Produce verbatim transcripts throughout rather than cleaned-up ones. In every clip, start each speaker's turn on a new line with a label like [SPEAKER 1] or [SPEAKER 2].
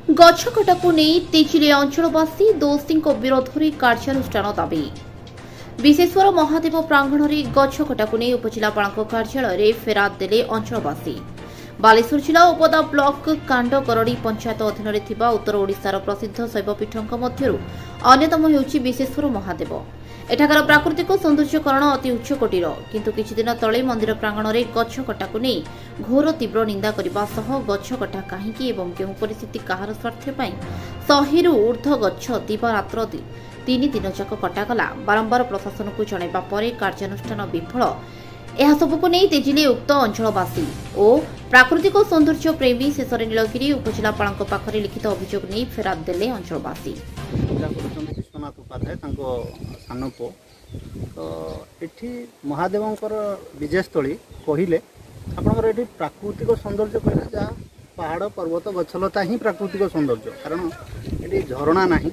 [SPEAKER 1] गछकटा को नहीं तेजिले अंचलवासी दोषी विरोध में कार्यानुष्ठान दाबी। विशेषवर महादेव प्रांगण में गछकटा को नहीं उपजिलापाल कार्यालय फेराद देले अंचलवासी। बालेश्वर जिला उपदा ब्लॉक कांडकरड़ी पंचायत अधीन में उत्तर ओडिशार प्रसिद्ध शैवपीठों मध्यरु अन्यतम हेउछि विशेषवर महादेव। एठाकार प्राकृतिक सौंदर्यकरण अति उच्चकोटीर, किंतु किछि दिन तले मंदिर प्रांगण में गछकटा को नहीं घोर तीव्र निंदा करने सह गछकटा कहीं एवं केउ परिस्थिति कहार स्वार्थ पाई शहेरु ऊर्ध्व गछ दिवारात्र तीन दिन जाक कटागला। बारंबार प्रशासन को जणाइबा परे कार्यानुष्ठान विफल। यह सबको नहीं तेजिले उक्त अंचलवासी और प्राकृतिक सौंदर्य प्रेमी शेष नीलगिरी उपजिलापाल पाखरे लिखित अभियोग नहीं फेराद देले अंचलवासी।
[SPEAKER 2] विश्वनाथ उपाध्याय सान पु तो ये महादेवंकर विजयस्थली कहले आपंकर ये प्राकृतिक सौंदर्य कहले जहाँ पहाड़ पर्वत गछलता ही प्राकृतिक सौंदर्य, कारण ये झरणा ना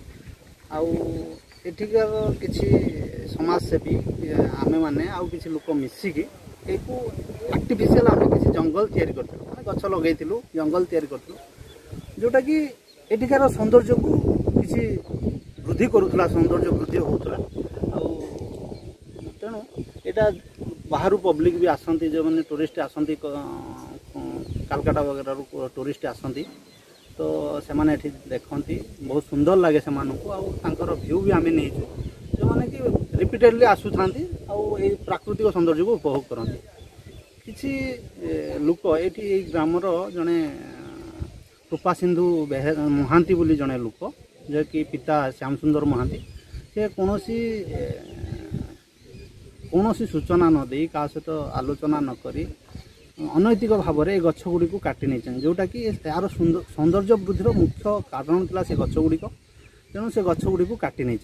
[SPEAKER 2] आठिकार किसी समाजसेवी आमे मैंने आउ किसी लोक मिसिकी आर्टिफिशियल आम किसी जंगल तैयारी करथिलु, माने गछ लगेइथिलु जंगल तैयारी करथिलु, जोटा कि एठिकार सौंदर्य को किसी वृद्धि करूला, सौंदर्य वृद्धि होउतला। तेणु एटा बाहर पब्लिक भी आसती, जो मैंने टूरिस्ट आसती कालकाटा वगैरह टूरिस्ट आसती, तो से माने एठी देखती बहुत सुंदर लगे से व्यू भी आम नहीं जो मैंने कि रिपीटेडली आसुता प्राकृतिक सौंदर्य को उपभोग करती। किसी लोक ये ग्रामर जड़े कृपा सिंधु महांती बोली जड़े लोक जे कि पिता श्याम सुंदर महांती, से कौन कौन सूचना न दे क्या सहित आलोचना न करी अनैतिक भाव में गछ गुड़ी को काटी नहीं, जोटा कि यार सौंदर्य वृद्धि मुख्य कारण था से गछ गुड़िक। तेणु से गछ गुड़ी को काटी नहीं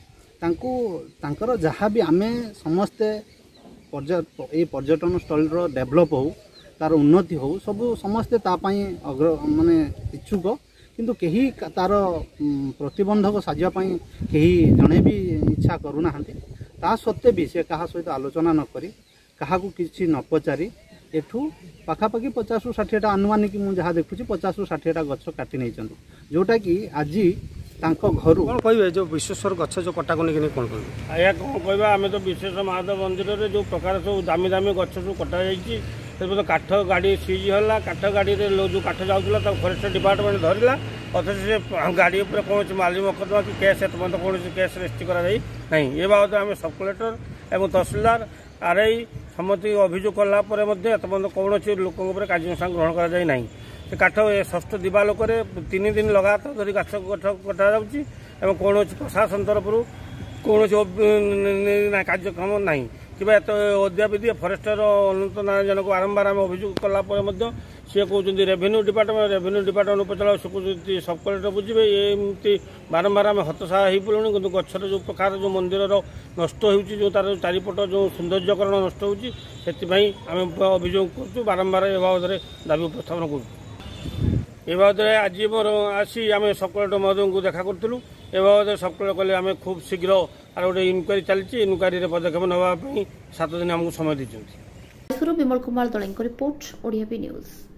[SPEAKER 2] जहाँ भी आम समस्ते ये पर्यटन स्थल डेभलप हो तार उन्नति हो सब समस्ते तापाई अग्र माने इच्छुक, किंतु कहीं तार प्रतिबंधक साजापाई कहीं जड़े भी इच्छा करूना ता सत्वे भी से क्या सहित आलोचना न करी क्या किसी न पचारि एठू पाखापाखि पचास रु षाठिएटा अनुमानिक मुझे जहाँ देखुची पचास रु षाठिएटा गछ काटी नहीं, जोटा कि आज घर
[SPEAKER 3] कौन कहे जो विश्वेश्वर गछ जो कटा को नहीं कौन कह आया कौन कह आम तो विश्वेश्वर महादेव मंदिर में जो प्रकार सब दामी दामी गछ सब कटा जाइए काठ गाड़ी सीज है, काठ गाड़ी जो काठ जाऊला फरेस्ट डिपार्टमेंट धरला, अथच से गाड़ी पर कौन माली मकदमा कि केस एतपर्यंत कौन केस रेजिस्ट्री कराई ये बाबद आम सब कलेक्टर एवं तहसिलदार आर आई समति अभियोग कलापर एतपर्यंत कौन लोक कार्यानुष्ठान ग्रहण करा से काठ षष्ठ दिवालोक तीन दिन लगातार धरी गाछ गठ कटा जाऊँगी और कौन प्रशासन तरफ कौन कार्यक्रम ना कि अद्यापिधि फरेस्टर अनंत नारायण जन को बारंबार आम अभियोग कलापर सी कहते रेवेन्यू डिपार्टमेंट रेवेन्यू डिपार्टमेंट उपचला से कहते सब कलेक्टर बुझे एमती बारंबार आम हतशा हो पड़ू, कि गचर जो प्रकार जो मंदिर नष्ट हो तार चारिपट जो सौंदर्यकरण नष्ट होती आम अभियोग कर बारंबार ए बाबद दाबी उपस्थापन कर ए बाबद आज मोर आसी आम सब कलेक्टर महोदय को देखा करूँ। ए बाबद सब कलेक्टर कले आम खूब शीघ्र आर गोटे इनक्वारी चलती इनक्वारी पदक्षेप नापी सात दिन आमको समय देते।
[SPEAKER 1] विमल कुमार दलैंको रिपोर्ट ओडिया बी न्यूज।